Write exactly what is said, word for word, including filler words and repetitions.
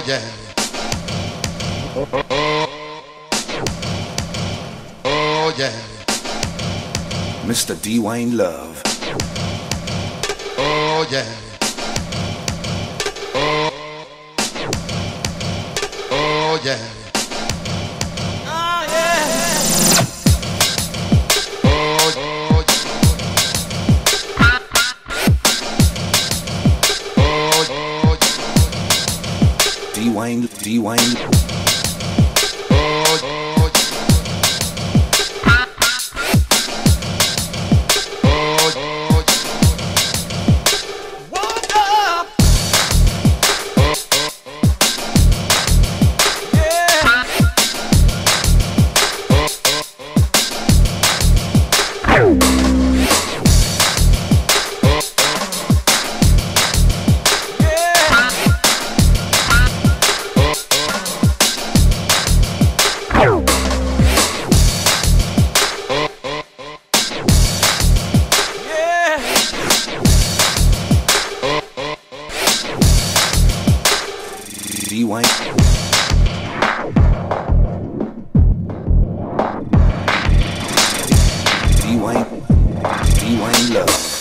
yeah. Oh yeah. Mister Dwayne Love. Oh yeah. Oh, oh yeah. Oh yeah. Oh, oh, oh, Dwayne, Dwayne. oh, oh, Woke up. Yeah. Dwayne. Dwayne. Dwayne Love.